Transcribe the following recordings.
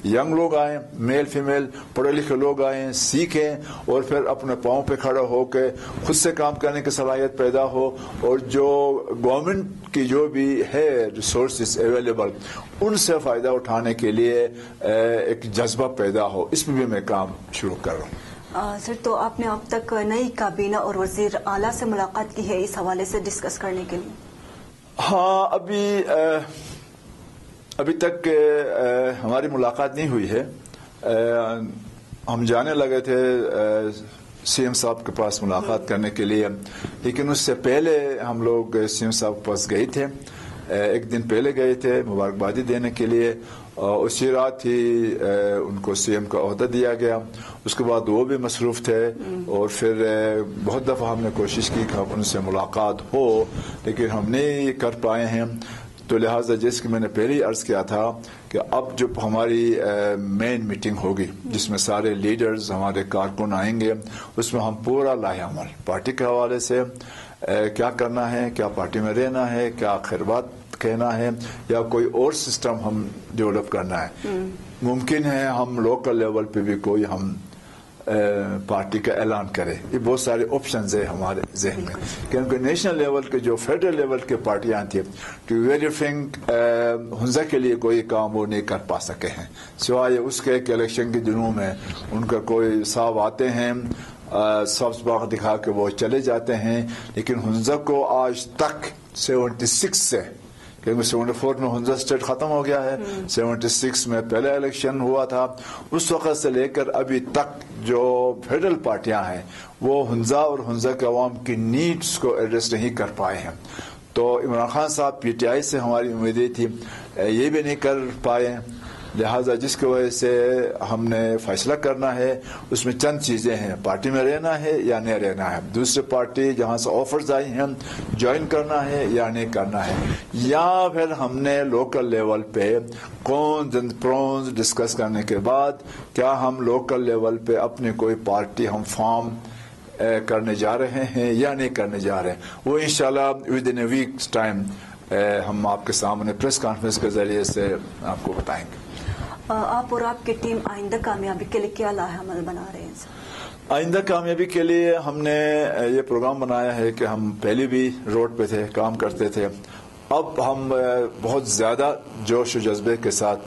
Young लोग आएँ, male female पढ़े लिखे लोग आएँ, सीखें और फिर अपने पाँव पे खड़ा होकर खुद से काम करने की सलाहियत पैदा हो, और जो गवर्नमेंट की जो भी है रिसोर्सेज अवेलेबल उनसे फ़ायदा उठाने के लिए एक जज्बा पैदा हो। इसमें भी मैं काम शुरू कर रहा हूँ। सर, तो आपने अब तक नई काबीना और वज़ीर आला से मुलाकात की है इस हवाले से डिस्कस करने के लिए? हाँ, अभी तक हमारी मुलाकात नहीं हुई है। हम जाने लगे थे सीएम साहब के पास मुलाकात करने के लिए, लेकिन उससे पहले हम लोग सीएम साहब के पास गए थे। एक दिन पहले गए थे मुबारकबादी देने के लिए, उसी रात ही उनको सीएम का ओहदा दिया गया। उसके बाद वो भी मसरूफ़ थे और फिर बहुत दफ़ा हमने कोशिश की कि उनसे मुलाकात हो, लेकिन हम नहीं कर पाए हैं। तो लिहाजा जैसे कि मैंने पहले ही अर्ज़ किया था कि अब जब हमारी मेन मीटिंग होगी जिसमें सारे लीडर्स हमारे कारकुन आएंगे, उसमें हम पूरा लाहेअमल पार्टी के हवाले से क्या करना है, क्या पार्टी में रहना है, क्या खैरबात कहना है, या कोई और सिस्टम हम डेवलप करना है। मुमकिन है हम लोकल लेवल पे भी कोई हम पार्टी का ऐलान करें। ये बहुत सारे ऑप्शंस है हमारे जहन में, क्योंकि नेशनल लेवल के जो फेडरल लेवल के पार्टियां थी टू वेरी फ्रैंक हुंजा के लिए कोई काम वो नहीं कर पा सके हैं, सिवाय उसके कि इलेक्शन के दिनों में उनका कोई साहब आते हैं, सब्ज बाग दिखा के वो चले जाते हैं। लेकिन हुंजा को आज तक 76 से, क्योंकि 74 में हुंजा स्टेट खत्म हो गया है, 76 में पहला इलेक्शन हुआ था, उस वक़्त से लेकर अभी तक जो फेडरल पार्टियां हैं वो हुंजा और हुंजा के अवाम की नीड्स को एड्रेस नहीं कर पाए हैं। तो इमरान खान साहब पीटीआई से हमारी उम्मीदें थी, ये भी नहीं कर पाए। लिहाजा जिसकी वजह से हमने फैसला करना है, उसमें चंद चीज़ें हैं, पार्टी में रहना है या नहीं रहना है, दूसरी पार्टी जहां से ऑफर्स आई हैं ज्वाइन करना है या नहीं करना है, या फिर हमने लोकल लेवल पे कॉन्स एंड प्रॉन्स डिस्कस करने के बाद क्या हम लोकल लेवल पे अपनी कोई पार्टी हम फॉर्म करने जा रहे हैं या नहीं करने जा रहे हैं। वो इंशाल्लाह within a weeks time हम आपके सामने प्रेस कॉन्फ्रेंस के जरिए से आपको बताएंगे। आप और आपकी टीम आइंदा कामयाबी के लिए क्या लाहेअमल बना रहे हैं सर? आइंदा कामयाबी के लिए हमने ये प्रोग्राम बनाया है कि हम पहले भी रोड पे थे, काम करते थे, अब हम बहुत ज़्यादा जोश और जज्बे के साथ,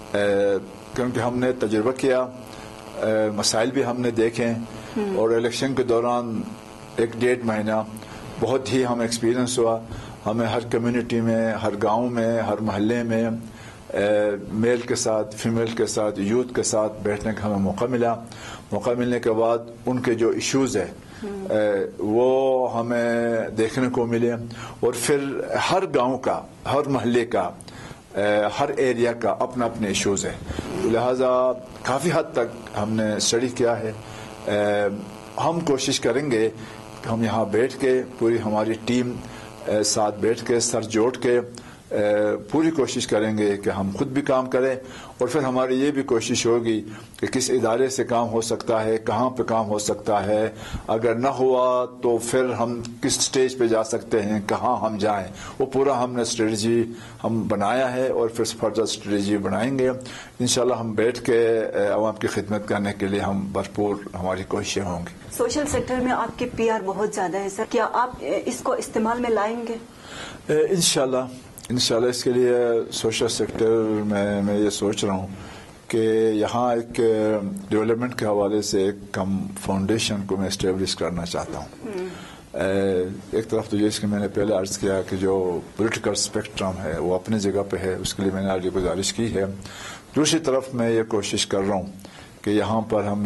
क्योंकि हमने तजुर्बा किया, मसाइल भी हमने देखे, और इलेक्शन के दौरान 1-1.5 महीना बहुत ही हमें एक्सपीरियंस हुआ। हमें हर कम्युनिटी में, हर गाँव में, हर महल्ले में मेल के साथ, फीमेल के साथ, यूथ के साथ बैठने का हमें मौका मिला। मौका मिलने के बाद उनके जो इश्यूज़ है वो हमें देखने को मिले, और फिर हर गांव का, हर महल्ले का, हर एरिया का अपना अपने इश्यूज़ है। लिहाजा काफ़ी हद तक हमने स्टडी किया है। हम कोशिश करेंगे कि हम यहाँ बैठ के, पूरी हमारी टीम साथ बैठ के, सर जोड़ के पूरी कोशिश करेंगे कि हम खुद भी काम करें, और फिर हमारी ये भी कोशिश होगी कि किस इदारे से काम हो सकता है, कहाँ पे काम हो सकता है, अगर न हुआ तो फिर हम किस स्टेज पे जा सकते हैं, कहाँ हम जाएं। वो पूरा हमने स्ट्रेटजी हम बनाया है और फिर फर्दर स्ट्रेटजी बनाएंगे। इंशाल्लाह हम बैठ के आवाम की खिदमत करने के लिए हम भरपूर हमारी कोशिशें होंगी। सोशल सेक्टर में आपके पीआर बहुत ज़्यादा है सर, क्या आप इसको इस्तेमाल में लाएंगे? इंशाल्लाह इसके लिए सोशल सेक्टर में मैं ये सोच रहा हूँ कि यहाँ एक डेवलपमेंट के हवाले से एक हम फाउंडेशन को मैं इस्टेब्लिश करना चाहता हूँ। एक तरफ तो जैसे कि मैंने पहले अर्ज़ किया कि जो पॉलिटिकल स्पेक्ट्रम है वो अपनी जगह पे है, उसके लिए मैंने आज गुजारिश की है। दूसरी तरफ मैं ये कोशिश कर रहा हूँ कि यहाँ पर हम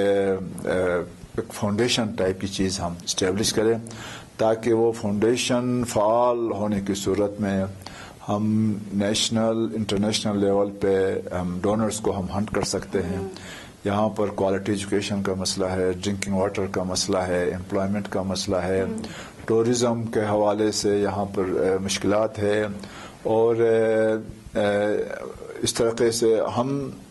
एक फाउंडेशन टाइप की चीज़ हम इस्टेब्लिश करें, ताकि वो फाउंडेशन फ़ाल होने की सूरत में हम नेशनल इंटरनेशनल लेवल पे हम डोनर्स को हम हंट कर सकते हैं। यहाँ पर क्वालिटी एजुकेशन का मसला है, ड्रिंकिंग वाटर का मसला है, एम्प्लॉयमेंट का मसला है, टूरिज़म के हवाले से यहाँ पर मुश्किलात है, और इस तरीके से हम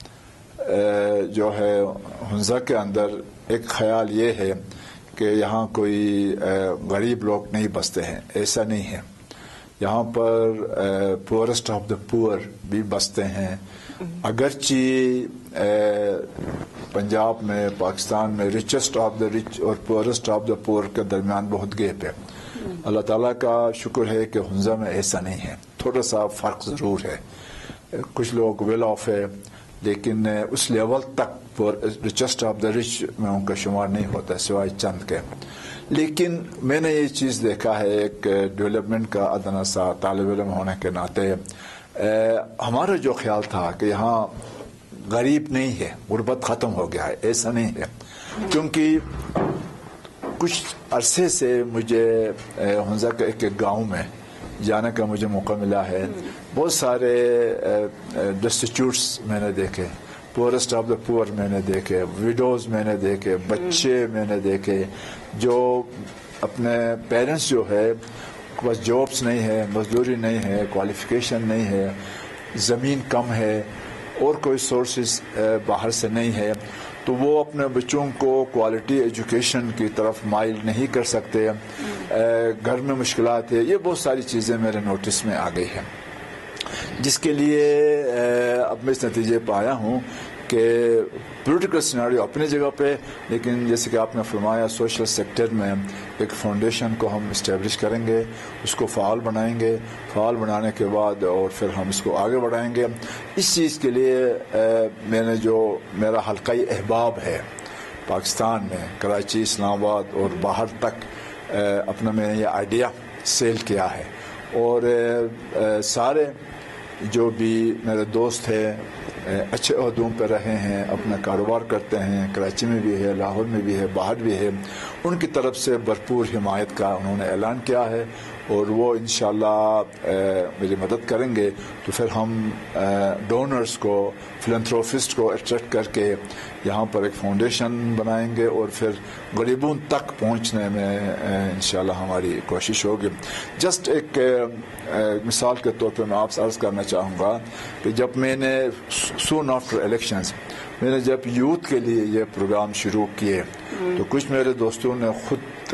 जो है हुंजा के अंदर एक ख्याल ये है कि यहाँ कोई गरीब लोग नहीं बसते हैं, ऐसा नहीं है। यहाँ पर पुअरेस्ट ऑफ द पुअर भी बसते हैं, اگرچہ پنجاب میں پاکستان میں richest آف دا رچ اور پورسٹ آف دا پور کے درمیان بہت گیپ ہے. اللہ تعالیٰ کا شکر ہے کہ ہنزا میں ایسا نہیں ہے, تھوڑا سا فرق ضرور ہے. کچھ لوگ ویل آف ہے لیکن اس لیول تک richest آف دا رچ میں ان کا شمار نہیں ہوتا سوائے چند کے. لیکن میں نے یہ چیز دیکھا ہے ایک ڈیولپمنٹ کا ادنا سا طالب علم ہونے کے ناطے, ہمارا جو خیال تھا کہ یہاں غریب نہیں ہے, غربت ختم ہو گیا ہے, ایسا نہیں ہے. کیونکہ کچھ عرصے سے مجھے ہنزا کے ایک گاؤں میں جانے کا مجھے موقع ملا ہے. بہت سارے ڈسٹیٹیوٹس میں نے دیکھے, پورسٹ آف دا پور میں نے دیکھے, ویڈوز میں نے دیکھے, بچے میں نے دیکھے جو اپنے پیرنٹس جو ہے بس جابس نہیں ہے, مزدوری نہیں ہے, کوالیفیکیشن نہیں ہے, زمین کم ہے اور کوئی سورسز باہر سے نہیں ہے, تو وہ اپنے بچوں کو کوالٹی ایجوکیشن کی طرف مائل نہیں کر سکتے. گھر میں مشکلات ہے. یہ بہت ساری چیزیں میرے نوٹس میں آ گئی ہیں جس کے لیے اب میں اس نتیجے پہ آیا ہوں کہ پولیٹیکل سیناریو اپنی جگہ پہ, لیکن جیسے کہ آپ نے فرمایا سوشل سیکٹر میں ایک فاؤنڈیشن کو ہم اسٹیبلش کریں گے, اس کو فعال بنائیں گے, فعال بنانے کے بعد اور پھر ہم اس کو آگے بڑھائیں گے. اس چیز کے لیے میں نے جو میرا حلقۂ احباب ہے پاکستان میں, کراچی, اسلام آباد اور باہر تک اپنا میں نے یہ آئیڈیا سیل کیا ہے. اور سارے جو بھی میرے دوست ہیں اچھے عہدوں پہ رہے ہیں, اپنا کاروبار کرتے ہیں, کراچی میں بھی ہے, لاہور میں بھی ہے, باہر بھی ہے, ان کی طرف سے بھرپور حمایت کا انہوں نے اعلان کیا ہے اور وہ انشاءاللہ میری مدد کریں گے. تو پھر ہم ڈونرز کو, فلنتھروپسٹ کو اٹریکٹ کر کے یہاں پر ایک فاؤنڈیشن بنائیں گے اور پھر غریبوں تک پہنچنے میں انشاءاللہ ہماری کوشش ہوگی. جسٹ ایک مثال کے طور پہ میں آپ سے عرض کرنا چاہوں گا کہ جب میں نے سون آفٹر الیکشنز میں نے جب یوتھ کے لیے یہ پروگرام شروع کیے تو کچھ میرے دوستوں نے خود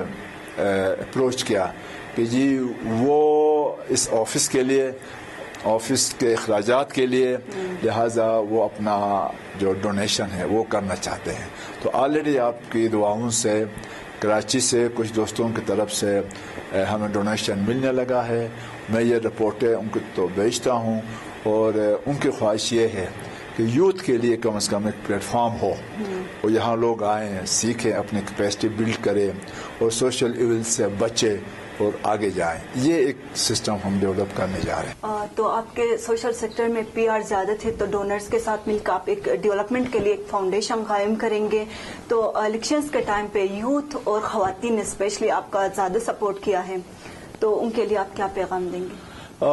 اپروچ کیا کہ جی وہ اس آفس کے لیے, آفس کے اخراجات کے لیے, لہٰذا وہ اپنا جو ڈونیشن ہے وہ کرنا چاہتے ہیں. تو آلریڈی آپ کی دعاؤں سے کراچی سے کچھ دوستوں کی طرف سے ہمیں ڈونیشن ملنے لگا ہے. میں یہ رپورٹیں ان کو تو بھیجتا ہوں اور ان کی خواہش یہ ہے کہ یوتھ کے لیے کم از کم ایک پلیٹ فارم ہو اور یہاں لوگ آئیں, سیکھیں, اپنی کیپیسٹی بلڈ کریں اور سوشل ایول سے بچیں اور آگے جائیں. یہ ایک سسٹم ہم ڈیولپ کرنے جا رہے ہیں. تو آپ کے سوشل سیکٹر میں پی آر زیادہ تھے تو ڈونرز کے ساتھ مل کر آپ ایک ڈیولپمنٹ کے لیے ایک فاؤنڈیشن قائم کریں گے. تو الیکشنز کے ٹائم پہ یوتھ اور خواتین نے اسپیشلی آپ کا زیادہ سپورٹ کیا ہے, تو ان کے لیے آپ کیا پیغام دیں گے؟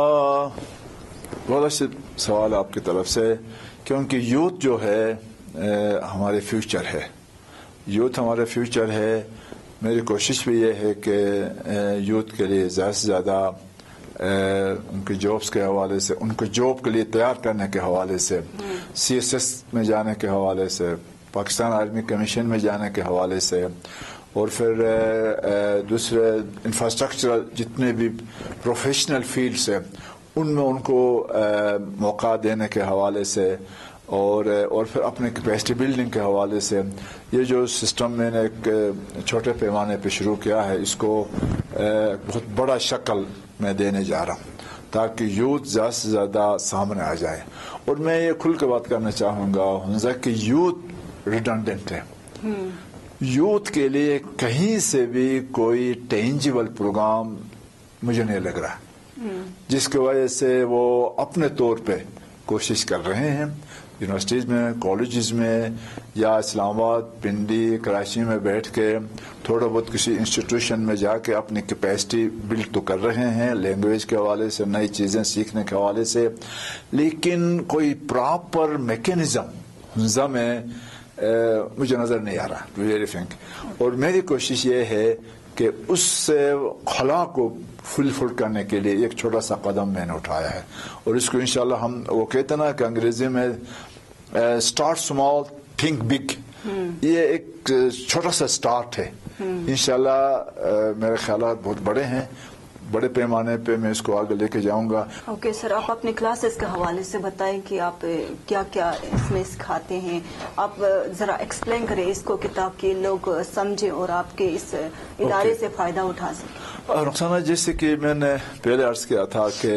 بہت اچھا سوال آپ کی طرف سے, کیونکہ یوتھ جو ہے ہمارے فیوچر ہے. یوتھ ہمارا فیوچر ہے. میری کوشش بھی یہ ہے کہ یوتھ کے لیے زیادہ سے زیادہ ان کے جابس کے حوالے سے, ان کو جاب کے لیے تیار کرنے کے حوالے سے, CSS میں جانے کے حوالے سے, پاکستان آرمی کمیشن میں جانے کے حوالے سے, اور پھر دوسرے انفراسٹرکچرل جتنے بھی پروفیشنل فیلڈس ہیں ان میں ان کو موقع دینے کے حوالے سے, اور پھر اپنے کیپیسٹی بلڈنگ کے حوالے سے. یہ جو سسٹم میں نے ایک چھوٹے پیمانے پہ شروع کیا ہے اس کو بہت بڑا شکل میں دینے جا رہا ہوں تاکہ یوتھ زیادہ سے زیادہ سامنے آ جائے. اور میں یہ کھل کے بات کرنا چاہوں گا ہنزا کہ یوتھ ریڈنڈنٹ ہے. یوتھ کے لیے کہیں سے بھی کوئی ٹینجیبل پروگرام مجھے نہیں لگ رہا جس کی وجہ سے وہ اپنے طور پہ کوشش کر رہے ہیں یونیورسٹیز میں, کالجز میں, یا اسلام آباد, پنڈی, کراچی میں بیٹھ کے تھوڑا بہت کسی انسٹیٹیوشن میں جا کے اپنی کیپیسٹی بلڈ تو کر رہے ہیں لینگویج کے حوالے سے, نئی چیزیں سیکھنے کے حوالے سے, لیکن کوئی پراپر میکینزم ہنزا میں مجھے نظر نہیں آ رہا. Very frank. اور میری کوشش یہ ہے کہ اس خلا کو فل کرنے کے لیے ایک چھوٹا سا قدم میں نے اٹھایا ہے, اور اس کو انشاءاللہ ہم وہ کہتے ہیں نا کہ انگریزی میں اسٹارٹ اسمال تھنک بگ, یہ ایک چھوٹا سا اسٹارٹ ہے. انشاءاللہ میرے خیالات بہت بڑے ہیں, बड़े पैमाने पे मैं इसको आगे लेके जाऊंगा। ओके सर, आप अपने क्लासेस के हवाले से बताएं कि आप क्या क्या इसमें सिखाते हैं। आप जरा एक्सप्लेन करें इसको किताब की, लोग समझें और आपके इस इदारे से फायदा उठा सकें। रुखसाना, जैसे कि मैंने पहले अर्ज किया था कि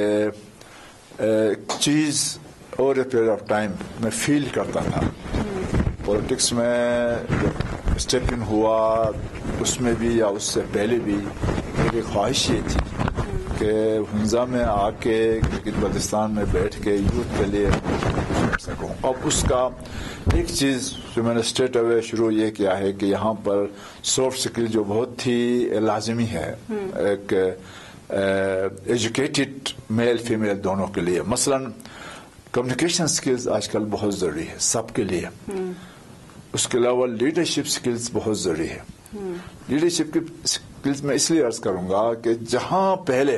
चीज़ over a period of time मैं फील करता था। पॉलिटिक्स में जब स्टेप इन हुआ उसमें भी या उससे पहले भी मेरी ख्वाहिश ये थी कि हुंजा में आके क्रिकेट बल्दिस्तान में बैठ के यूथ के लिए कर सकूं। अब उसका एक चीज़ जो मैंने स्ट्रेट अवे शुरू ये किया है कि यहाँ पर सॉफ्ट स्किल जो बहुत ही लाजमी है एक एजुकेटेड मेल फीमेल दोनों के लिए। मसलन कम्युनिकेशन स्किल्स आजकल बहुत ज़रूरी है सबके लिए। उसके अलावा लीडरशिप स्किल्स बहुत ज़रूरी है। लीडरशिप की स्किल्स मैं इसलिए अर्ज करूंगा कि जहां पहले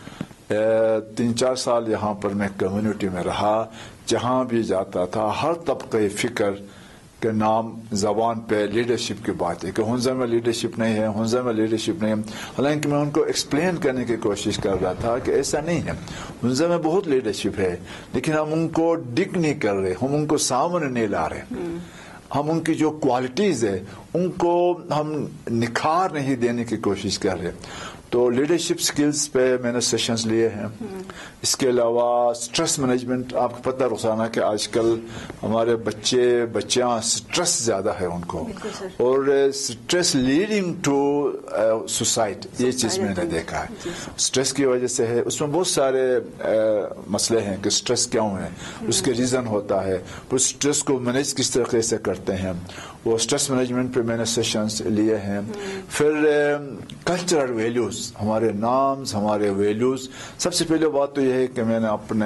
3-4 साल यहाँ पर मैं कम्युनिटी में रहा, जहां भी जाता था हर तबके फिक्र के नाम जबान पे लीडरशिप की बात है कि हुंजा में लीडरशिप नहीं है, हुंजा में लीडरशिप नहीं है। हालांकि मैं उनको एक्सप्लेन करने की कोशिश कर रहा था कि ऐसा नहीं है, हुंजा में बहुत लीडरशिप है, लेकिन हम उनको डिग नहीं कर रहे, हम उनको सामने नहीं ला रहे, हम उनकी जो क्वालिटीज है उनको हम निखार नहीं देने की कोशिश कर रहे। तो लीडरशिप स्किल्स पे मैंने सेशंस लिए हैं। इसके अलावा स्ट्रेस मैनेजमेंट, आपको पता रुखसाना कि आजकल हमारे बच्चियां स्ट्रेस ज़्यादा है उनको, और स्ट्रेस लीडिंग टू सुसाइड, ये चीज़ मैंने देखा है। स्ट्रेस की वजह से है, उसमें बहुत सारे मसले हैं कि स्ट्रेस क्यों है, उसके रीज़न होता है, उस स्ट्रेस को मैनेज किस तरीके से करते हैं, वो स्ट्रेस मैनेजमेंट पे मैंने सेशंस लिए हैं। फिर कल्चरल वैल्यूज़, हमारे नाम्स, हमारे वैल्यूज़। सबसे पहले बात तो यह है कि मैंने अपने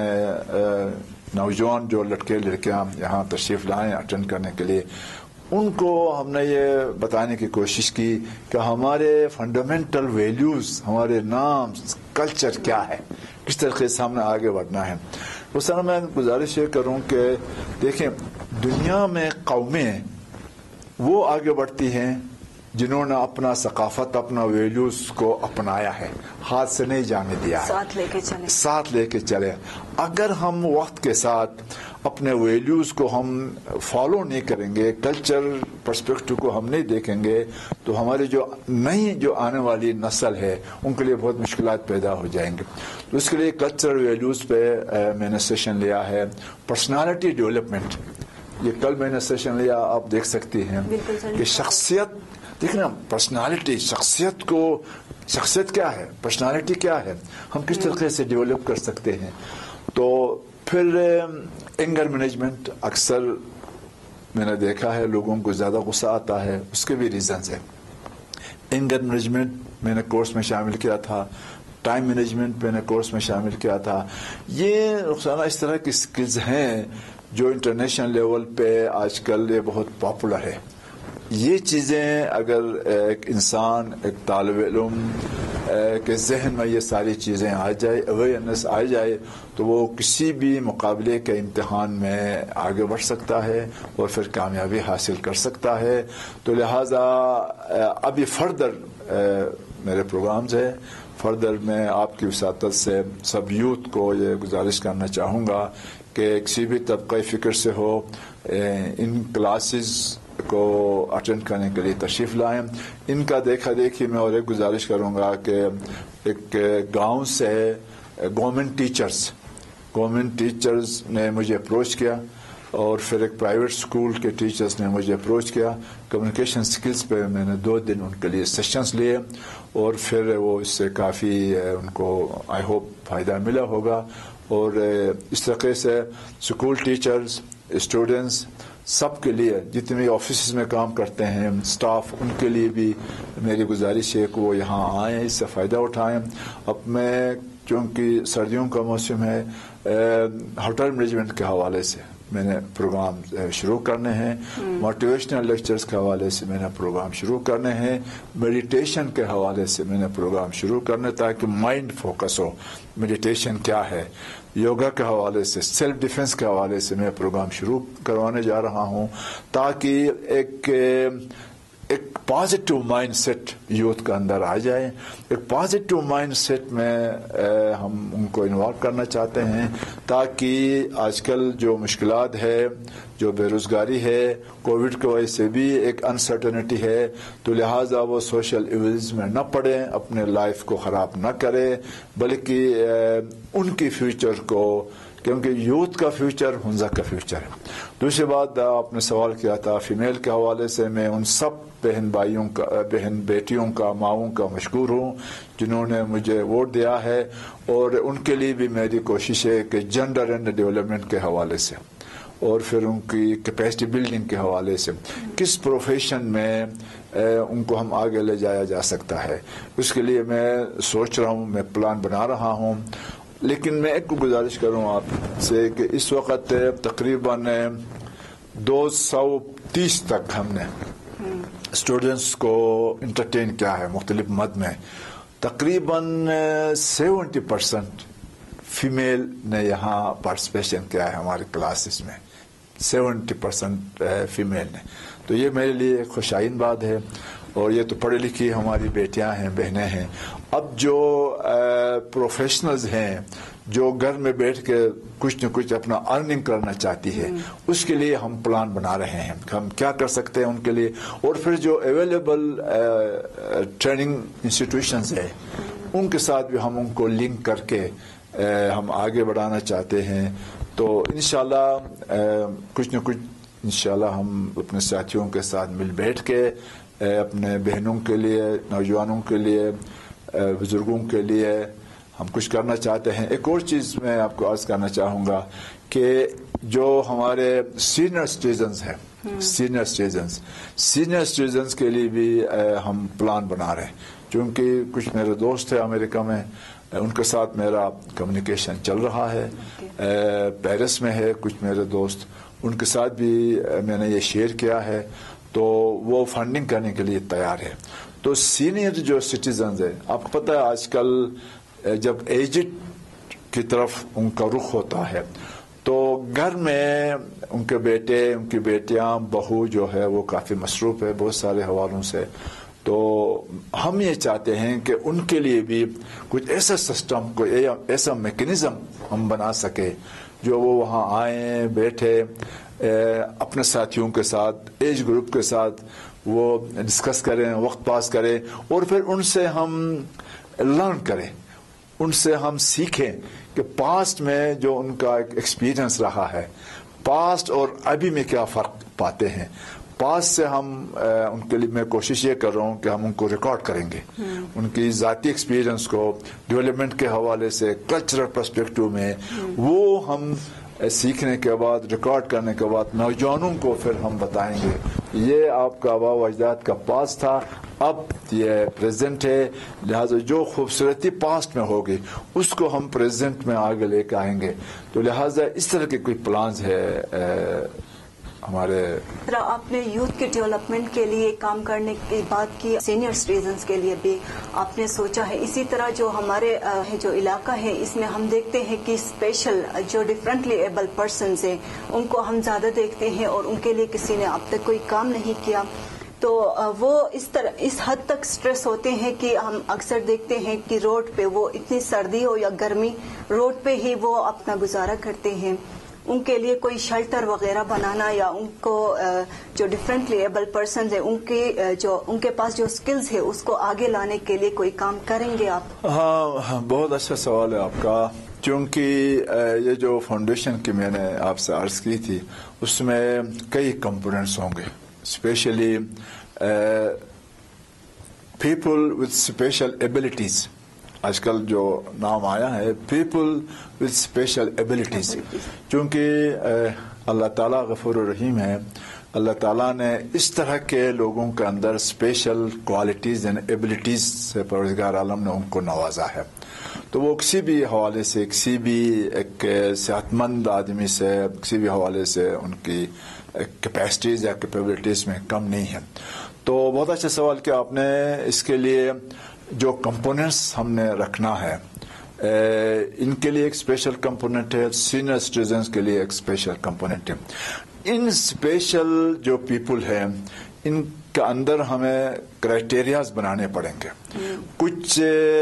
नौजवान जो लड़के लड़कियां यहाँ तशरीफ़ लाएँ अटेंड करने के लिए, उनको हमने ये बताने की कोशिश की कि हमारे फंडामेंटल वैल्यूज़, हमारे नाम्स, कल्चर क्या है, किस तरीके से हमने आगे बढ़ना है। उस तरह मैं गुजारिश ये करूँ कि देखें, दुनिया में कौमें वो आगे बढ़ती हैं जिन्होंने अपना सकाफत, अपना वैल्यूज को अपनाया है, हाथ से नहीं जाने दिया है, साथ लेके चले। अगर हम वक्त के साथ अपने वैल्यूज को हम फॉलो नहीं करेंगे, कल्चर पर्सपेक्टिव को हम नहीं देखेंगे, तो हमारी जो नई जो आने वाली नस्ल है उनके लिए बहुत मुश्किलात पैदा हो जाएंगे। तो इसके लिए कल्चरल वैल्यूज पे मैंने सेशन लिया है। पर्सनालिटी डेवलपमेंट, ये कल मैंने सेशन लिया, आप देख सकती हैं कि शख्सियत, देखना पर्सनालिटी, शख्सियत क्या है, पर्सनालिटी क्या है, हम किस तरीके से डेवलप कर सकते हैं। तो फिर एंगर मैनेजमेंट, अक्सर मैंने देखा है लोगों को ज़्यादा गुस्सा आता है, उसके भी रीजंस है। एंगर मैनेजमेंट मैंने कोर्स में शामिल किया था, टाइम मैनेजमेंट मैंने कोर्स में शामिल किया था। ये रुखसाना इस तरह की स्किल्स हैं जो इंटरनेशनल लेवल पे आजकल ये बहुत पॉपुलर है। ये चीज़ें अगर एक इंसान, एक तालिब इल्म के जहन में ये सारी चीज़ें आ जाए, अवेयरनेस आ जाए, तो वो किसी भी मुकाबले के इम्तिहान में आगे बढ़ सकता है और फिर कामयाबी हासिल कर सकता है। तो लिहाजा अभी फर्दर मेरे प्रोग्राम्स है, फर्दर मैं आपकी वसातत से सब यूथ को ये गुजारिश करना चाहूँगा कि किसी भी तबक़े फ़िक्र से हो, इन क्लासेस को अटेंड करने के लिए तशरीफ़ लाएँ। इनका देखा देखी मैं और एक गुजारिश करूँगा कि एक गांव से गवर्नमेंट टीचर्स ने मुझे अप्रोच किया और फिर एक प्राइवेट स्कूल के टीचर्स ने मुझे अप्रोच किया। कम्युनिकेशन स्किल्स पे मैंने 2 दिन उनके लिए सेशंस लिए और फिर वो इससे काफ़ी उनको आई होप फ़ायदा मिला होगा। और इस तरीके से स्कूल टीचर्स, स्टूडेंट्स, सब के लिए, जितने भी ऑफिस में काम करते हैं स्टाफ, उनके लिए भी मेरी गुजारिश है कि वो यहाँ आएँ, इससे फ़ायदा उठाएँ। अब मैं, चूँकि सर्दियों का मौसम है, होटल मैनेजमेंट के हवाले से मैंने प्रोग्राम शुरू करने हैं, मोटिवेशनल लेक्चर्स के हवाले से मैंने प्रोग्राम शुरू करने हैं, मेडिटेशन के हवाले से मैंने प्रोग्राम शुरू करने, ताकि माइंड फोकस हो, मेडिटेशन क्या है, योगा के हवाले से, सेल्फ डिफेंस के हवाले से मैं प्रोग्राम शुरू करवाने जा रहा हूँ, ताकि एक ایک پازیٹیو مائنڈ سیٹ یوتھ کا اندر آ جائے. ایک پازیٹیو مائنڈ سیٹ میں ہم ان کو انوالو کرنا چاہتے ہیں تاکہ آج کل جو مشکلات ہے, جو بے روزگاری ہے, کووڈ کی وجہ سے بھی ایک انسرٹنٹی ہے, تو لہٰذا وہ سوشل ایونز میں نہ پڑیں, اپنے لائف کو خراب نہ کرے, بلکہ ان کی فیوچر کو, کیونکہ یوتھ کا فیوچر ہنزا کا فیوچر ہے. دوسری بات آپ نے سوال کیا تھا فیمیل کے حوالے سے, میں ان سب بہن بھائیوں کا, بہن بیٹیوں کا, ماؤں کا مشکور ہوں جنہوں نے مجھے ووٹ دیا ہے, اور ان کے لیے بھی میری کوشش ہے کہ جنڈر اینڈ ڈیولپمنٹ کے حوالے سے اور پھر ان کی کیپیسٹی بلڈنگ کے حوالے سے کس پروفیشن میں ان کو ہم آگے لے جایا جا سکتا ہے, اس کے لیے میں سوچ رہا ہوں, میں پلان بنا رہا ہوں. لیکن میں ایک گزارش کروں آپ سے کہ اس وقت تقریباً 230 تک ہم نے اسٹوڈنٹس کو انٹرٹین کیا ہے مختلف مد میں. تقریباً 70% فیمیل نے یہاں پارٹیسپیشن کیا ہے ہمارے کلاسز میں, 70% فیمیل نے. تو یہ میرے لیے ایک خوشائن بات ہے, اور یہ تو پڑھی لکھی ہماری بیٹیاں ہیں, بہنیں ہیں. اب جو پروفیشنلز ہیں جو گھر میں بیٹھ کے کچھ نہ کچھ اپنا ارننگ کرنا چاہتی ہے, اس کے لیے ہم پلان بنا رہے ہیں ہم کیا کر سکتے ہیں ان کے لیے. اور پھر جو اویلیبل ٹریننگ انسٹیٹیوشنز ہیں ان کے ساتھ بھی ہم ان کو لنک کر کے ہم آگے بڑھانا چاہتے ہیں. تو انشاءاللہ کچھ نہ کچھ انشاءاللہ ہم اپنے ساتھیوں کے ساتھ مل بیٹھ کے اپنے بہنوں کے لیے, نوجوانوں کے لیے, بزرگوں کے لیے ہم کچھ کرنا چاہتے ہیں. ایک اور چیز میں آپ کو عرض کرنا چاہوں گا کہ جو ہمارے سینئر سٹیزنز ہیں, سینئر سٹیزنز کے لیے بھی ہم پلان بنا رہے ہیں, کیونکہ کچھ میرے دوست ہیں امریکہ میں, ان کے ساتھ میرا کمیونیکیشن چل رہا ہے. پیرس میں ہے کچھ میرے دوست, ان کے ساتھ بھی میں نے یہ شیئر کیا ہے, تو وہ فنڈنگ کرنے کے لیے تیار ہے. تو سینئر جو سٹیزنز ہیں, آپ کو پتہ ہے آج کل جب ایجڈ کی طرف ان کا رخ ہوتا ہے تو گھر میں ان کے بیٹے, ان کی بیٹیاں, بہو جو ہے وہ کافی مصروف ہے بہت سارے حوالوں سے. تو ہم یہ چاہتے ہیں کہ ان کے لیے بھی کچھ ایسا سسٹم, کوئی ایسا میکینزم ہم بنا سکے جو وہ وہاں آئیں, بیٹھے, اپنے ساتھیوں کے ساتھ, ایج گروپ کے ساتھ وہ ڈسکس کریں, وقت پاس کریں, اور پھر ان سے ہم لرن کریں, ان سے ہم سیکھیں کہ پاسٹ میں جو ان کا ایکسپیرینس رہا ہے, پاسٹ اور ابھی میں کیا فرق پاتے ہیں. پاسٹ سے ہم ان کے لیے میں کوشش یہ کر رہا ہوں کہ ہم ان کو ریکارڈ کریں گے, ان کی ذاتی ایکسپیرینس کو ڈیولپمنٹ کے حوالے سے, کلچرل پرسپیکٹو میں, وہ ہم سیکھنے کے بعد, ریکارڈ کرنے کے بعد نوجوانوں کو پھر ہم بتائیں گے یہ آپ کا آباء و اجداد کا پاس تھا, اب یہ پریزنٹ ہے, لہٰذا جو خوبصورتی پاسٹ میں ہوگی اس کو ہم پریزنٹ میں آگے لے کے آئیں گے. تو لہٰذا اس طرح کے کوئی پلانز ہے ہمارے. آپ نے یوتھ کے ڈیولپمنٹ کے لیے کام کرنے کی بات کی, سینئر سٹیزنز کے لیے بھی آپ نے سوچا ہے. اسی طرح جو ہمارے جو علاقہ ہے اس میں ہم دیکھتے ہیں کہ اسپیشل جو ڈفرینٹلی ایبل پرسنز ہیں ان کو ہم زیادہ دیکھتے ہیں, اور ان کے لیے کسی نے اب تک کوئی کام نہیں کیا. تو وہ اس حد تک سٹریس ہوتے ہیں کہ ہم اکثر دیکھتے ہیں کہ روڈ پہ وہ اتنی سردی ہو یا گرمی, روڈ پہ ہی وہ اپنا گزارا کرتے ہیں. ان کے لیے کوئی شیلٹر وغیرہ بنانا, یا ان کو جو ڈفرینٹلی ایبل پرسنز ہیں ان کے پاس جو سکلز ہے اس کو آگے لانے کے لیے کوئی کام کریں گے آپ؟ ہاں, بہت اچھا سوال ہے آپ کا, کیونکہ یہ جو فاؤنڈیشن کی میں نے آپ سے عرض کی تھی اس میں کئی کمپوننٹس ہوں گے. Specially people with special abilities, آج کل جو نام آیا ہے پیپل وتھ اسپیشل ایبلٹیز, کیونکہ اللہ تعالیٰ غفور الرحیم ہے. اللہ تعالیٰ نے اس طرح کے لوگوں کے اندر اسپیشل کوالٹیز اینڈ ایبلٹیز سے پروردگار عالم نے ان کو نوازا ہے. تو وہ کسی بھی حوالے سے, کسی بھی ایک صحت مند آدمی سے, کسی بھی حوالے سے ان کی کیپیسٹیز یا کیپیبلٹیز میں کم نہیں ہے. تو بہت اچھا سوال کیا آپ نے. اس کے لیے جو کمپوننٹس ہم نے رکھنا ہے, ان کے لیے ایک اسپیشل کمپوننٹ ہے, سینئر سٹیزنز کے لیے ایک اسپیشل کمپوننٹ ہے. ان اسپیشل جو پیپل ہیں ان کے اندر ہمیں کرائٹیریاز بنانے پڑیں گے. کچھ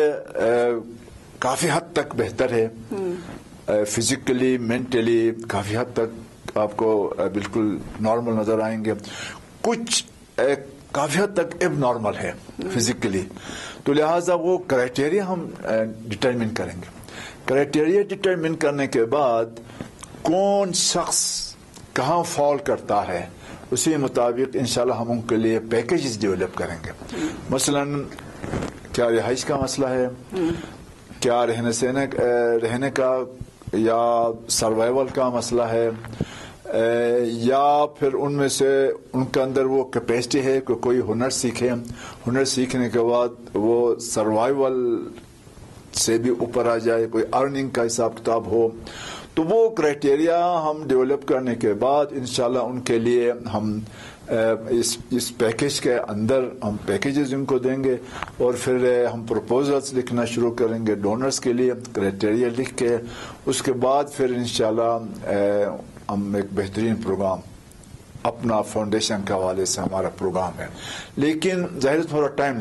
کافی حد تک بہتر ہے, فزیکلی مینٹلی کافی حد تک آپ کو بالکل نارمل نظر آئیں گے. کچھ کافی حد تک اب نارمل ہے فزیکلی, تو لہٰذا وہ کرائٹیریا ہم ڈٹرمن کریں گے. کرائٹیریا ڈٹرمن کرنے کے بعد کون شخص کہاں فال کرتا ہے اسی مطابق انشاءاللہ ہم ان کے لیے پیکیجز ڈیولپ کریں گے. مثلا کیا رہائش کا مسئلہ ہے, کیا رہنے کا یا سروائیول کا مسئلہ ہے, یا پھر ان میں سے ان کے اندر وہ کیپیسٹی ہے کہ کوئی ہنر سیکھے, ہنر سیکھنے کے بعد وہ سروائیول سے بھی اوپر آ جائے, کوئی ارننگ کا حساب کتاب ہو. تو وہ کرائٹیریا ہم ڈیولپ کرنے کے بعد انشاءاللہ ان کے لیے ہم اس پیکیج کے اندر ہم پیکیجز ان کو دیں گے, اور پھر ہم پروپوزلز لکھنا شروع کریں گے ڈونرز کے لیے کرائٹیریا لکھ کے. اس کے بعد پھر انشاءاللہ ہم ایک بہترین پروگرام اپنا فاؤنڈیشن کے حوالے سے ہمارا پروگرام ہے. لیکن ظاہر تھوڑا ٹائم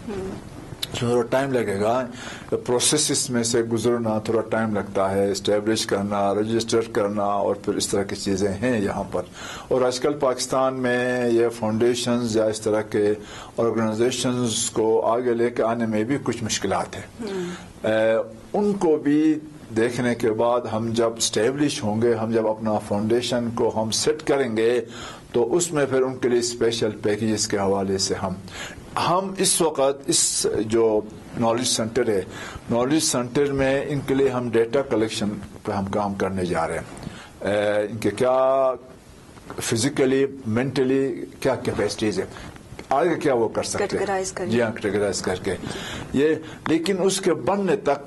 لگے گا, پروسیسز میں سے گزرنا تھوڑا ٹائم لگتا ہے, اسٹیبلش کرنا, رجسٹر کرنا, اور پھر اس طرح کی چیزیں ہیں یہاں پر. اور آج کل پاکستان میں یہ فاؤنڈیشنز یا اس طرح کے آرگنائزیشنز کو آگے لے کے آنے میں بھی کچھ مشکلات ہیں. ان کو بھی دیکھنے کے بعد ہم جب اسٹیبلش ہوں گے, ہم جب اپنا فاؤنڈیشن کو ہم سیٹ کریں گے, تو اس میں پھر ان کے لیے اسپیشل پیکیجز کے حوالے سے ہم اس وقت اس جو نالج سینٹر ہے, نالج سینٹر میں ان کے لیے ہم ڈیٹا کلیکشن پہ ہم کام کرنے جا رہے ہیں. ان کے کیا فزیکلی مینٹلی کیا کیپیسٹیز ہے, آگے کیا وہ کر سکتے ہیں, جی ہاں کیٹیگرائز کر کے یہ. لیکن اس کے بننے تک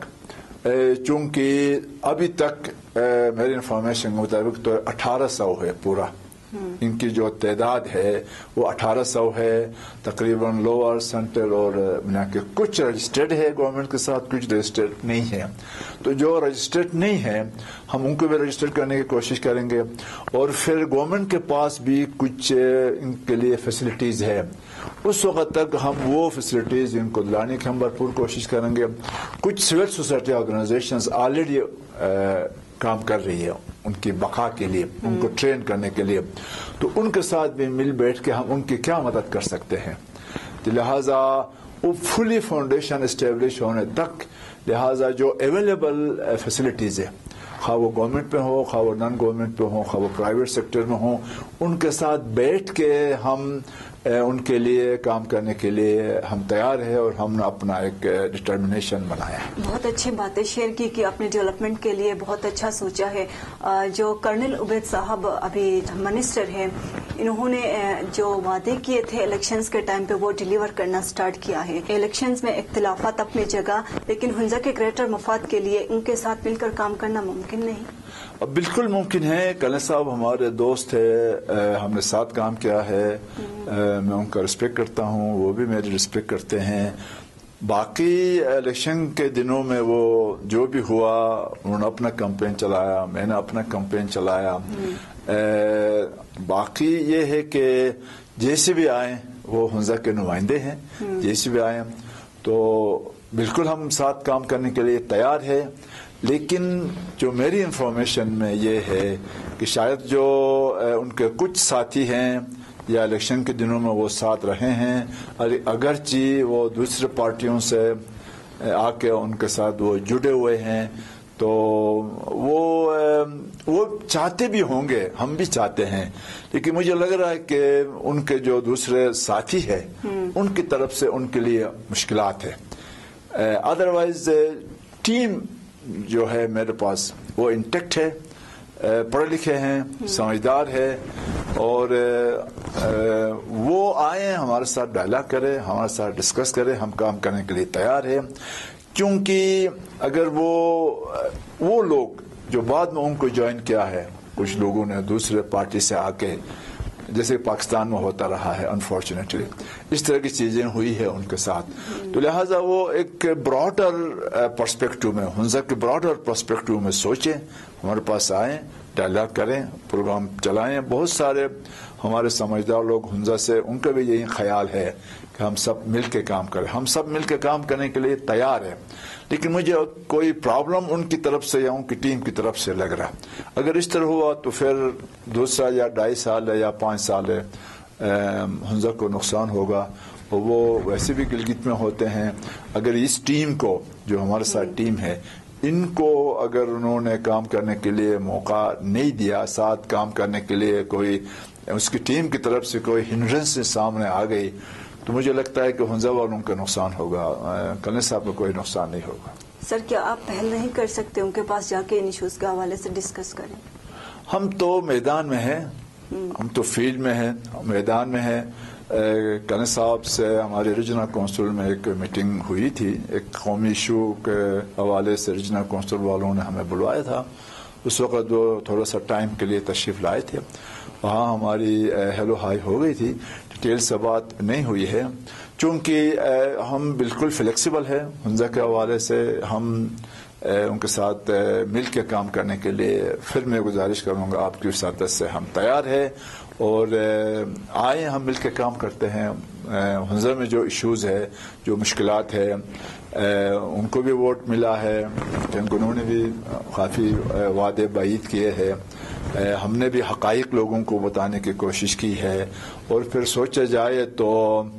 چونکہ ابھی تک میری انفارمیشن کے مطابق تو 1800 ہے پورا, ان کی جو تعداد ہے وہ 1800 ہے تقریباً لوور سینٹر, اور کچھ رجسٹرڈ ہے گورنمنٹ کے ساتھ, کچھ رجسٹرڈ نہیں ہے. تو جو رجسٹرڈ نہیں ہے ہم ان کو بھی رجسٹر کرنے کی کوشش کریں گے, اور پھر گورنمنٹ کے پاس بھی کچھ ان کے لیے فیسلٹیز ہے. اس وقت تک ہم وہ فیسلٹیز ان کو دلانے کی ہم بھرپور کوشش کریں گے. کچھ سول سوسائٹی آرگنائزیشنز آلریڈی کام کر رہی ہے ان کی بقا کے لیے, ان کو ٹرین کرنے کے لیے, تو ان کے ساتھ بھی مل بیٹھ کے ہم ان کی کیا مدد کر سکتے ہیں. لہٰذا وہ فلی فاؤنڈیشن اسٹیبلش ہونے تک لہٰذا جو اویلیبل فیسلٹیز ہے, خواہ وہ گورنمنٹ پہ ہو, خواہ وہ نان گورنمنٹ پہ ہو, خواہ وہ پرائیویٹ سیکٹر میں ہو, ان کے ساتھ بیٹھ کے ہم ان کے لیے کام کرنے کے لیے ہم تیار ہیں, اور ہم نے اپنا ایک ڈٹرمنیشن بنایا ہے. بہت اچھی باتیں شیئر کی کہ اپنے ڈیولپمنٹ کے لیے بہت اچھا سوچا ہے. جو کرنل عبید صاحب ابھی منسٹر ہیں, انہوں نے جو وعدے کیے تھے الیکشنز کے ٹائم پہ وہ ڈیلیور کرنا سٹارٹ کیا ہے. الیکشنز میں اختلافات اپنی جگہ, لیکن ہنزا کے گریٹر مفاد کے لیے ان کے ساتھ مل کر کام کرنا ممکن نہیں. بالکل ممکن ہے. کرنل صاحب ہمارے دوست ہے, ہم نے ساتھ کام کیا ہے, میں ان کا رسپیکٹ کرتا ہوں, وہ بھی میری رسپیکٹ کرتے ہیں. باقی الیکشن کے دنوں میں وہ جو بھی ہوا, انہوں نے اپنا کمپین چلایا, میں نے اپنا کمپین چلایا. باقی یہ ہے کہ جیسے بھی آئیں وہ ہنزا کے نمائندے ہیں, جیسے بھی آئیں تو بالکل ہم ساتھ کام کرنے کے لیے تیار ہے. لیکن جو میری انفارمیشن میں یہ ہے کہ شاید جو ان کے کچھ ساتھی ہیں یا الیکشن کے دنوں میں وہ ساتھ رہے ہیں, اگرچہ وہ دوسرے پارٹیوں سے آ کے ان کے ساتھ وہ جڑے ہوئے ہیں, تو وہ چاہتے بھی ہوں گے, ہم بھی چاہتے ہیں, لیکن مجھے لگ رہا ہے کہ ان کے جو دوسرے ساتھی ہیں ان کی طرف سے ان کے لیے مشکلات ہے. ادروائز ٹیم جو ہے میرے پاس وہ انٹیکٹ ہے, پڑھے لکھے ہیں, سمجھدار ہے, اور وہ آئیں ہمارے ساتھ ڈائلاگ کرے, ہمارے ساتھ ڈسکس کرے, ہم کام کرنے کے لیے تیار ہیں. کیونکہ اگر وہ لوگ جو بعد میں ان کو جوائن کیا ہے, کچھ لوگوں نے دوسرے پارٹی سے آ کے, جیسے پاکستان میں ہوتا رہا ہے انفارچونیٹلی, اس طرح کی چیزیں ہوئی ہے ان کے ساتھ, تو لہٰذا وہ ایک براڈر پرسپیکٹو میں, ہنزا کے براڈر پرسپیکٹو میں سوچیں, ہمارے پاس آئیں, ڈائلاگ کریں, پروگرام چلائیں. بہت سارے ہمارے سمجھدار لوگ ہنزا سے, ان کا بھی یہی خیال ہے کہ ہم سب مل کے کام کریں. ہم سب مل کے کام کرنے کے لیے تیار ہیں, لیکن مجھے کوئی پرابلم ان کی طرف سے یا ان کی ٹیم کی طرف سے لگ رہا. اگر اس طرح ہوا تو پھر دوسرا یا 2.5 سال ہے یا 5 سال ہے ہنزا کو نقصان ہوگا, اور وہ ویسے بھی گلگت میں ہوتے ہیں. اگر اس ٹیم کو, جو ہمارے ساتھ ٹیم ہے, ان کو اگر انہوں نے کام کرنے کے لیے موقع نہیں دیا, ساتھ کام کرنے کے لیے کوئی اس کی ٹیم کی طرف سے کوئی ہنڈرنس سامنے آ گئی, تو مجھے لگتا ہے کہ ہنزا والوں کا نقصان ہوگا, کلن صاحب کو کوئی نقصان نہیں ہوگا. سر, کیا آپ پہل نہیں کر سکتے ان کے پاس جا کے ان ایشوز کے حوالے سے ڈسکس کریں؟ ہم تو میدان میں ہیں, ہم تو فیلڈ میں ہیں, میدان میں ہیں. کلن صاحب سے ہمارے ریجنل کونسل میں ایک میٹنگ ہوئی تھی, ایک قومی ایشو کے حوالے سے ریجنل کونسل والوں نے ہمیں بلوایا تھا. اس وقت وہ تھوڑا سا ٹائم کے لیے تشریف لائے تھے, وہاں ہماری ہیلو ہائی ہو گئی تھی. ڈیٹیل سے بات نہیں ہوئی ہے, چونکہ ہم بالکل فلیکسیبل ہیں ہنزا کے حوالے سے. ہم ان کے ساتھ مل کے کام کرنے کے لیے, پھر میں گزارش کروں گا آپ کی وساطت سے, ہم تیار ہیں اور آئیں, ہم مل کے کام کرتے ہیں. ہنزا میں جو ایشوز ہے, جو مشکلات ہے, ان کو بھی ووٹ ملا ہے, کیونکہ انہوں نے بھی کافی وعدے بعید کیے ہیں. ہم نے بھی حقائق لوگوں کو بتانے کی کوشش کی ہے, اور پھر سوچا جائے تو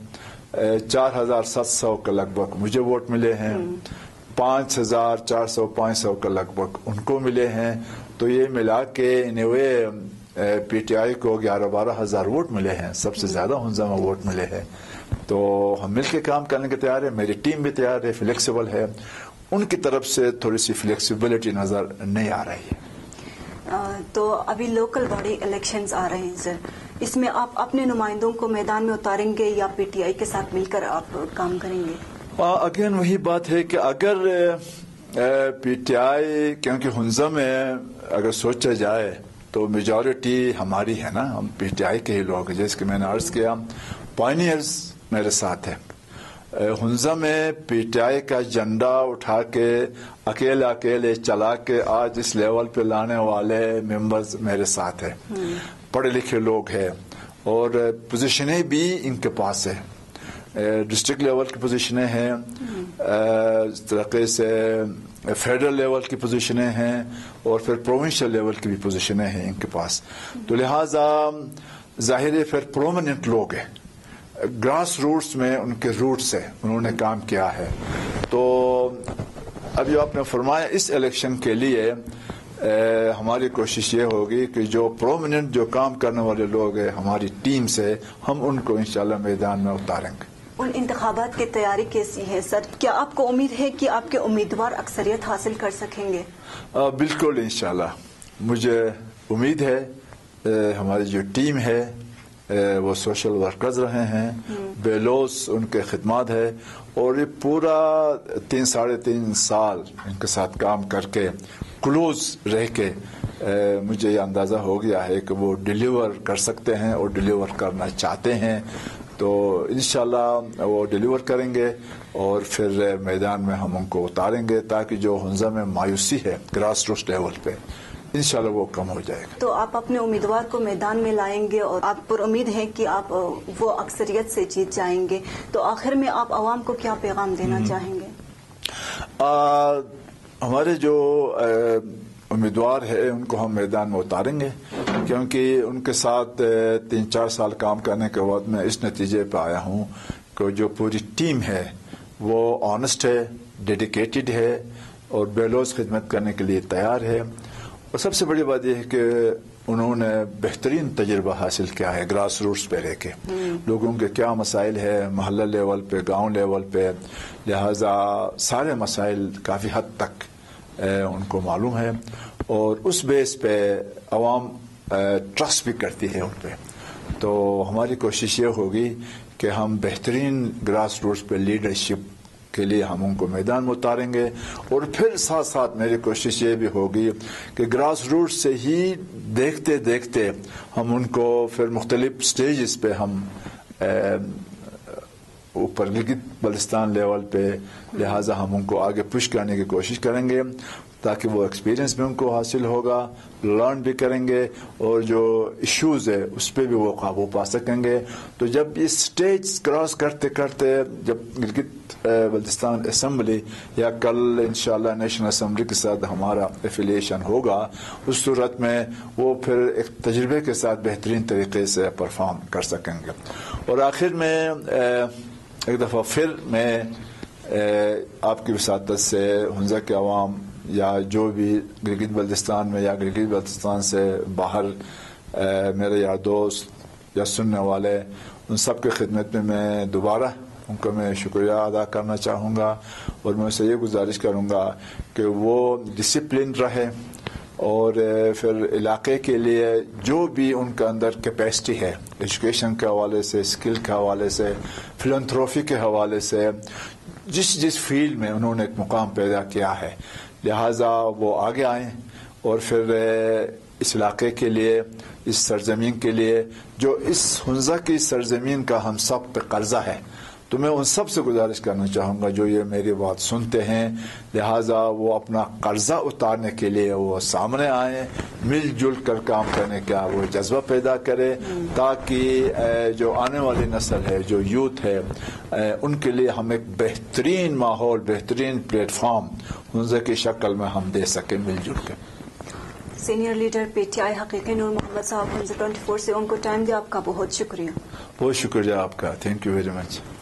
4,700 کے لگ بھگ مجھے ووٹ ملے ہیں, 5,400-500 کے لگ بھگ ان کو ملے ہیں. تو یہ ملا کے انوے پی ٹی آئی کو 11-12 ہزار ووٹ ملے ہیں, سب سے زیادہ ہنزا میں ووٹ ملے ہیں. تو ہم مل کے کام کرنے کے تیار ہیں, میری ٹیم بھی تیار ہے, فلیکسیبل ہے. ان کی طرف سے تھوڑی سی فلیکسیبلٹی نظر نہیں آ رہی ہے. تو ابھی لوکل باڈی الیکشنز آ رہے ہیں سر, اس میں آپ اپنے نمائندوں کو میدان میں اتاریں گے یا پی ٹی آئی کے ساتھ مل کر آپ کام کریں گے؟ اگین وہی بات ہے کہ اگر پی ٹی آئی, کیونکہ ہنزا میں اگر سوچا جائے تو میجورٹی ہماری ہے نا, ہم پی ٹی آئی کے ہی لوگ ہیں. جیسے کہ میں نے عرض کیا, پائنیئرز میرے ساتھ ہیں. ہنزا میں پی ٹی آئی کا جھنڈا اٹھا کے اکیلے چلا کے آج اس لیول پہ لانے والے ممبرز میرے ساتھ ہیں, پڑھے لکھے لوگ ہیں, اور پوزیشنیں بھی ان کے پاس ہیں. ڈسٹرکٹ لیول کی پوزیشنیں ہیں, اس طریقے سے فیڈرل لیول کی پوزیشنیں ہیں, اور پھر پروونشل لیول کی بھی پوزیشنیں ہیں ان کے پاس. تو لہٰذا ظاہر ہے پھر پرومیننٹ لوگ ہیں, گراس روٹس میں ان کے روٹ سے انہوں نے کام کیا ہے. تو ابھی آپ نے فرمایا اس الیکشن کے لیے ہماری کوشش یہ ہوگی کہ جو پرومیننٹ جو کام کرنے والے لوگ ہیں ہماری ٹیم سے, ہم ان کو انشاءاللہ میدان میں اتاریں گے. ان انتخابات کی تیاری کیسی ہے سر؟ کیا آپ کو امید ہے کہ آپ کے امیدوار اکثریت حاصل کر سکیں گے؟ بالکل انشاءاللہ مجھے امید ہے. ہماری جو ٹیم ہے وہ سوشل ورکرز رہے ہیں, بے لوث ان کے خدمات ہے, اور یہ پورا 3-3.5 سال ان کے ساتھ کام کر کے کلوز رہ کے مجھے یہ اندازہ ہو گیا ہے کہ وہ ڈیلیور کر سکتے ہیں اور ڈیلیور کرنا چاہتے ہیں. تو انشاءاللہ وہ ڈیلیور کریں گے, اور پھر میدان میں ہم ان کو اتاریں گے, تاکہ جو ہنزا میں مایوسی ہے گراس روٹ لیول پہ انشاءاللہ وہ کم ہو جائے گا. تو آپ اپنے امیدوار کو میدان میں لائیں گے, اور آپ پر امید ہیں کہ آپ وہ اکثریت سے جیت جائیں گے. تو آخر میں آپ عوام کو کیا پیغام دینا چاہیں گے؟ ہمارے جو امیدوار ہیں ان کو ہم میدان میں اتاریں گے, کیونکہ ان کے ساتھ 3-4 سال کام کرنے کے بعد میں اس نتیجے پہ آیا ہوں کہ جو پوری ٹیم ہے وہ آنسٹ ہے, ڈیڈیکیٹڈ ہے, اور بے لوث خدمت کرنے کے لیے تیار ہے. اور سب سے بڑی بات یہ ہے کہ انہوں نے بہترین تجربہ حاصل کیا ہے گراس روٹس پہ رہ کے, لوگوں کے کیا مسائل ہے محلہ لیول پہ, گاؤں لیول پہ. لہذا سارے مسائل کافی حد تک ان کو معلوم ہے, اور اس بیس پہ عوام ٹرسٹ بھی کرتی ہے ان پہ. تو ہماری کوشش یہ ہوگی کہ ہم بہترین گراس روٹس پہ لیڈرشپ کے لیے ہم ان کو میدان میں اتاریں گے, اور پھر ساتھ ساتھ میری کوشش یہ بھی ہوگی کہ گراس روٹ سے ہی دیکھتے دیکھتے ہم ان کو پھر مختلف سٹیجز پہ ہم اوپر گلگت بلتستان لیول پہ, لہٰذا ہم ان کو آگے پش کرنے کی کوشش کریں گے. تاکہ وہ ایکسپیرینس بھی ان کو حاصل ہوگا, لرن بھی کریں گے, اور جو ایشوز ہے اس پہ بھی وہ قابو پا سکیں گے. تو جب اس سٹیج کراس کرتے کرتے جب گلگت بلتستان اسمبلی یا کل انشاءاللہ نیشنل اسمبلی کے ساتھ ہمارا ایفیلیشن ہوگا, اس صورت میں وہ پھر ایک تجربے کے ساتھ بہترین طریقے سے پرفارم کر سکیں گے. اور آخر میں ایک دفعہ پھر میں آپ کی وساطت سے ہنزہ کے عوام یا جو بھی گلگت بلتستان میں یا گلگت بلتستان سے باہر میرے یار دوست یا سننے والے, ان سب کے خدمت میں دوبارہ ان کا میں شکریہ ادا کرنا چاہوں گا, اور میں اسے یہ گزارش کروں گا کہ وہ ڈسپلن رہے, اور پھر علاقے کے لیے جو بھی ان کا اندر کیپیسٹی ہے ایجوکیشن کے حوالے سے, اسکل کے حوالے سے, فلانتھروپی کے حوالے سے, جس فیلڈ میں انہوں نے ایک مقام پیدا کیا ہے, لہٰذا وہ آگے آئیں اور پھر اس علاقے کے لیے, اس سرزمین کے لیے جو اس ہنزہ کی سرزمین کا ہم سب پہ قرضہ ہے, تو میں ان سب سے گزارش کرنا چاہوں گا جو یہ میری بات سنتے ہیں, لہٰذا وہ اپنا قرضہ اتارنے کے لیے وہ سامنے آئیں, مل جل کر کام کرنے کا وہ جذبہ پیدا کرے, تاکہ جو آنے والی نسل ہے, جو یوتھ ہے, ان کے لیے ہم ایک بہترین ماحول, بہترین پلیٹ فارم ہنزہ کی شکل میں ہم دے سکیں مل جل کے. Senior leader P T I حقیقی نور محمد صاحب ہنزہ 24 سے ان کو ٹائم دیا, آپ کا بہت شکریہ. بہت شکریہ آپ کا, تھینک یو ویری مچ.